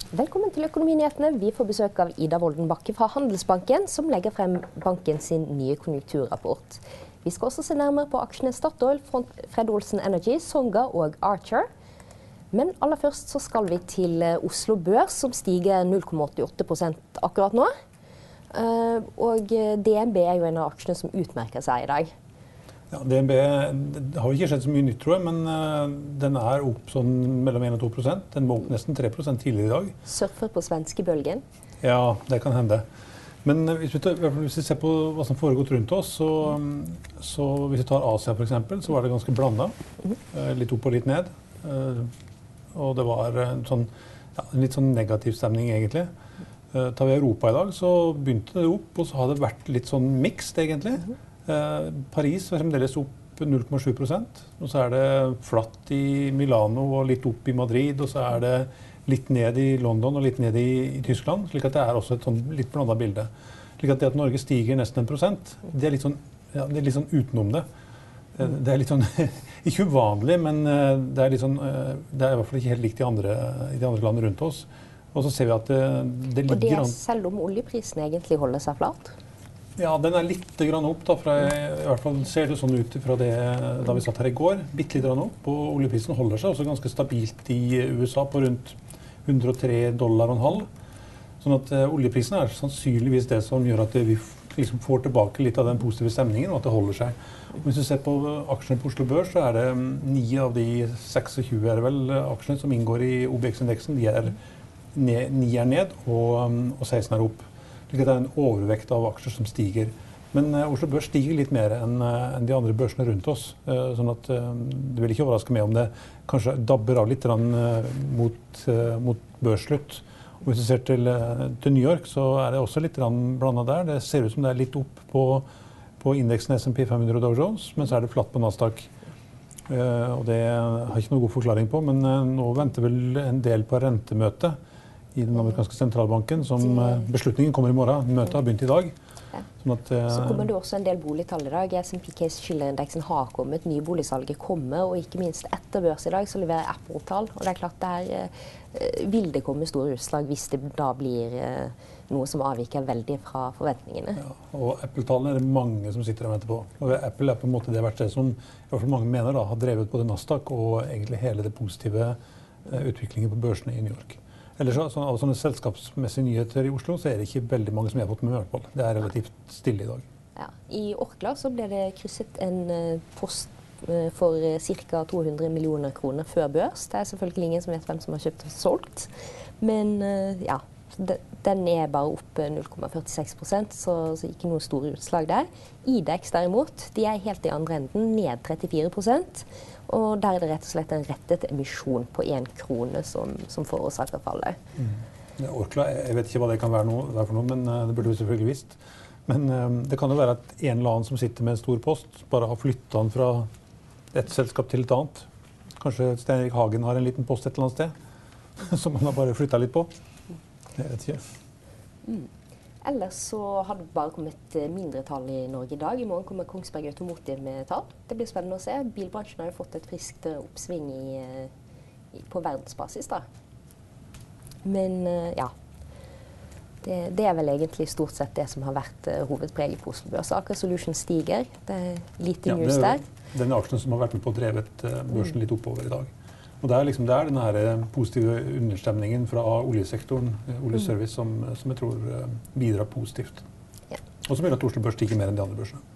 Velkommen til Økonominyhetene. Vi får besøk av Ida Wolden Bakke fra Handelsbanken, som legger frem banken sin nye konjunkturrapport. Vi skal også se nærmere på aksjene Statoil, Fred Olsen Energy, Songa og Archer. Men aller først så skal vi til Oslo Børs, som stiger 0,88% akkurat nå. Og DNB er jo en av aksjene som utmerker seg i dag. Ja, DNB det har ikke skjedd så mye nytt, tror jeg, men den er opp sånn mellom 1 og 2%. Den var opp nesten 3% tidligere i dag. Surfer på svenskebølgen? Ja, det kan hende. Men hvis vi ser på hva som foregått rundt oss, så hvis vi tar Asia for eksempel, så var det ganske blandet. Litt opp og litt ned. Og det var en litt sånn negativ stemning egentlig. Tar vi Europa i dag, så begynte det opp, og så har det vært litt sånn mixed egentlig. Paris er fremdeles opp 0,7%, og så er det flatt i Milano og litt opp i Madrid, og så er det litt ned i London og litt ned i Tyskland, slik at det er også et sånn litt blandet bilde. Slik at det at Norge stiger nesten 1%, det er litt sånn, det er litt sånn utenom det. Det er litt sånn, ikke uvanlig, men det er litt sånn, det er i hvert fall ikke helt likt i de andre landene rundt oss. Og så ser vi at det ligger... Og det er selv om oljeprisen egentlig holder seg flat? Ja, den er litt grann opp, da, i hvert fall ser det sånn ut fra det da vi satt her i går. Bitt litt grann opp, og oljeprisen holder seg også ganske stabilt i USA på rundt $103,5. Sånn at oljeprisen er sannsynligvis det som gjør at vi liksom får tilbake litt av den positive stemningen, og at det holder seg. Hvis du ser på aksjene på Oslo Børs, så er det 9 av de 26 er det vel, aksjene som inngår i OBX-indeksen. De er 9 er ned, og 16 er opp. Det er en overvekt av aksjer som stiger. Men Oslo Børs stiger litt mer enn de andre børsene rundt oss. Sånn at det vil ikke overraske meg om det kanskje dabber av litt mot børsslutt. Og hvis du ser til New York, så er det også litt blandet der. Det ser ut som det er litt opp på indeksen S&P 500 Dow Jones, men så er det flatt på Nasdaq. Og det har jeg ikke noen god forklaring på, men nå venter vel en del på rentemøte i den amerikanske sentralbanken, som beslutningen kommer i morgen. Møtet har begynt i dag. Ja. Sånn at, så kommer det også en del boligtall i dag. S&P Case Shiller-indeksen har kommet, nyboligsalget kommer, og ikke minst etter børs i dag så leverer Apple-tall. Og det er klart der vil det komme store utslag hvis det da blir noe som avviker veldig fra forventningene. Ja, og Apple-tallene er det mange som sitter og venter på. Og Apple er på en måte det verste som i hvert fall mange mener da, har drevet både Nasdaq og egentlig hele det positive utviklingen på børsene i New York. Ellers av sånne selskapsmessige nyheter i Oslo, så er det ikke veldig mange som jeg har fått med meg i hvert fall. Det er relativt stille i dag. Ja. I Orkla så ble det krysset en post for ca. 200 millioner kroner før børs. Det er selvfølgelig ingen som vet hvem som har kjøpt og solgt. Men ja, den er bare opp 0,46%, så ikke noe store utslag der. IDEX derimot, de er helt i andre enden, ned 34%. Og der er det rett og slett en rettet emisjon på 1 krone som forårsaker fallet. Orkla, jeg vet ikke hva det kan være for noe, men det burde vi selvfølgelig visst. Men det kan jo være at en eller annen som sitter med en stor post, bare har flyttet den fra et selskap til et annet. Kanskje Stein Erik Hagen har en liten post et eller annet sted, som han har bare flyttet litt på. Jeg vet ikke. Ellers så har det bare kommet mindre tall i Norge i dag. I morgen kommer Kongsberg Automotive med tall. Det blir spennende å se. Bilbransjen har jo fått et friskt oppsving på verdensbasis da. Men ja, det er vel egentlig stort sett det som har vært hovedpreget på Oslo Børs. Aker Solutions stiger. Det er lite news der. Den aksjen som har vært med på å drevet børsen litt oppover i dag. Og det er liksom den her positive understemningen fra oljesektoren, oljeservice, som jeg tror bidrar positivt. Ja. Og som gjør at Oslo Børs stiger mer enn de andre børsene.